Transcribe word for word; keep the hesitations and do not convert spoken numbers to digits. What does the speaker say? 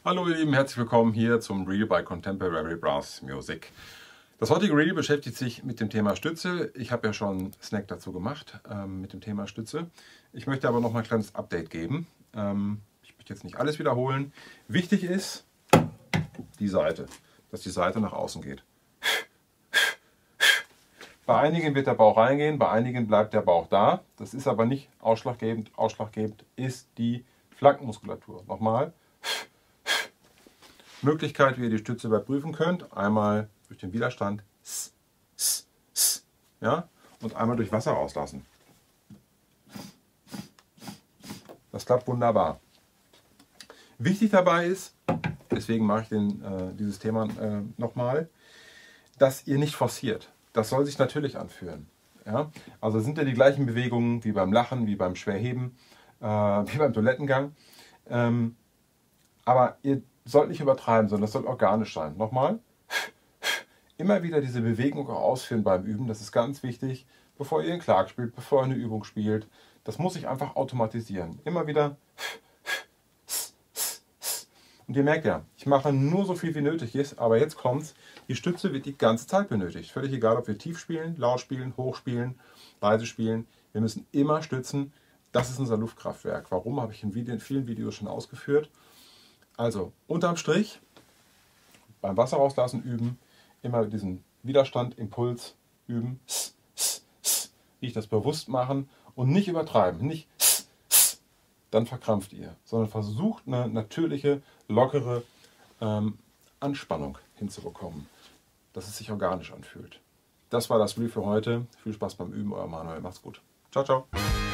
Hallo ihr Lieben, herzlich willkommen hier zum Reel bei Contemporary Brass Music. Das heutige Reel beschäftigt sich mit dem Thema Stütze. Ich habe ja schon einen Snack dazu gemacht ähm, mit dem Thema Stütze. Ich möchte aber noch mal ein kleines Update geben. Ähm, ich möchte jetzt nicht alles wiederholen. Wichtig ist die Seite, dass die Seite nach außen geht. Bei einigen wird der Bauch reingehen, bei einigen bleibt der Bauch da. Das ist aber nicht ausschlaggebend. Ausschlaggebend ist die Flankenmuskulatur. Nochmal. Möglichkeit, wie ihr die Stütze überprüfen könnt. Einmal durch den Widerstand ja, und einmal durch Wasser rauslassen. Das klappt wunderbar. Wichtig dabei ist, deswegen mache ich den, äh, dieses Thema äh, nochmal, dass ihr nicht forciert. Das soll sich natürlich anfühlen. Ja? Also sind ja die gleichen Bewegungen wie beim Lachen, wie beim Schwerheben, äh, wie beim Toilettengang. Ähm, aber ihr sollt nicht übertreiben, sondern das soll organisch sein. Nochmal. Immer wieder diese Bewegung auch ausführen beim Üben. Das ist ganz wichtig, bevor ihr einen Clark spielt, bevor ihr eine Übung spielt. Das muss sich einfach automatisieren. Immer wieder. Und ihr merkt ja, ich mache nur so viel wie nötig ist, aber jetzt kommt's. Die Stütze wird die ganze Zeit benötigt. Völlig egal, ob wir tief spielen, laut spielen, hoch spielen, leise spielen. Wir müssen immer stützen. Das ist unser Luftkraftwerk. Warum, habe ich in vielen Videos schon ausgeführt. Also, unterm Strich, beim Wasser rauslassen üben, immer diesen Widerstand, Impuls üben, wie ich das bewusst machen und nicht übertreiben, nicht dann verkrampft ihr, sondern versucht eine natürliche, lockere ähm, Anspannung hinzubekommen, dass es sich organisch anfühlt. Das war das Reel für heute. Viel Spaß beim Üben, euer Manuel. Macht's gut. Ciao, ciao.